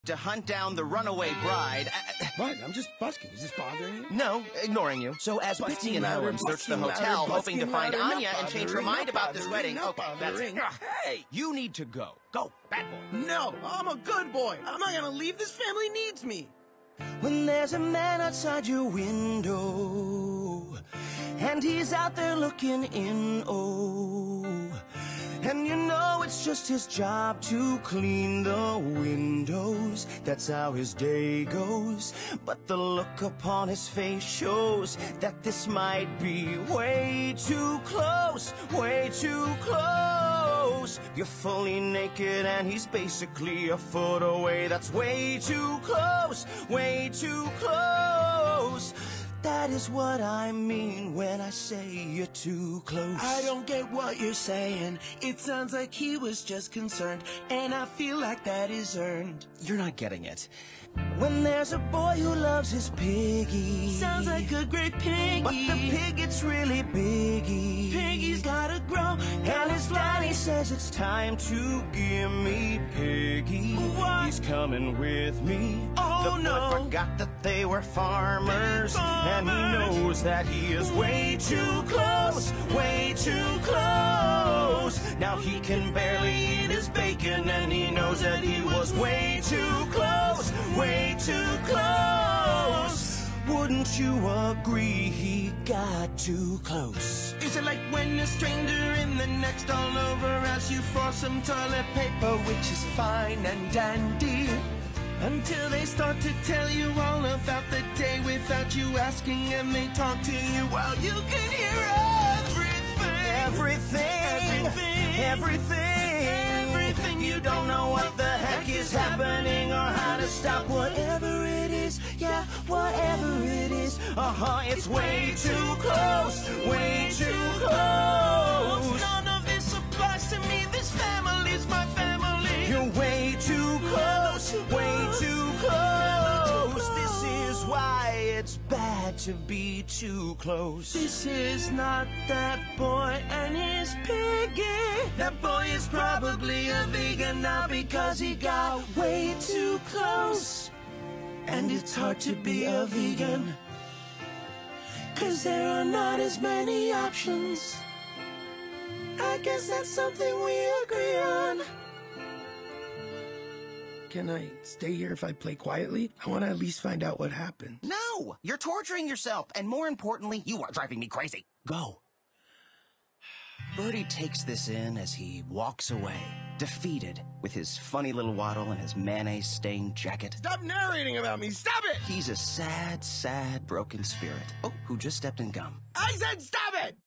to hunt down the runaway bride. What? I'm just busking. Is this bothering you? No, ignoring you. So as Bitsy and Willem search the hotel, hoping to find Anya and change her mind about this wedding. Okay, that's it. Hey! You need to go. Go, bad boy. No, I'm a good boy. I'm not gonna leave. This family needs me. When there's a man outside your window, and he's out there looking in, oh, and you know it's just his job to clean the windows. That's how his day goes. But the look upon his face shows that this might be way too close, way too close. You're fully naked and he's basically a foot away. That's way too close, way too close. That is what I mean when I say you're too close. I don't get what you're saying. It sounds like he was just concerned, and I feel like that is earned. You're not getting it. When there's a boy who loves his piggy, Sounds like a great piggy, but the pig gets really biggy. Piggy's gotta grow, And his daddy says it's time to give me Piggy. What? He's coming with me. Oh, the boy no. forgot that they were farmers, and he Farmers. knows that he is way too close, way too close. Now he can barely eat his bacon, and he knows that he was way too close, way too close. Wouldn't you agree he got too close? Is it like when a stranger in the next door over asks you for some toilet paper, which is fine and dandy, until they start to tell you all about the day without you asking, and they talk to you while you can hear everything. Everything. You don't know what the heck is happening or how to stop whatever it is. Yeah, whatever it is. It's way too close, way too close. None of this applies to me. This family's my family. You're way too close, way too close. This is why it's bad to be too close. This is not that boy and his piggy. That boy is probably a vegan now because he got way too close. And it's hard to be a vegan, 'cause there are not as many options. I guess that's something we agree on. Can I stay here if I play quietly? I want to at least find out what happened. No, you're torturing yourself, and more importantly, you are driving me crazy. Go. Birdie takes this in as he walks away, defeated, with his funny little waddle and his mayonnaise-stained jacket. Stop narrating about me! Stop it! He's a sad, sad, broken spirit. Oh, who just stepped in gum. I said stop it!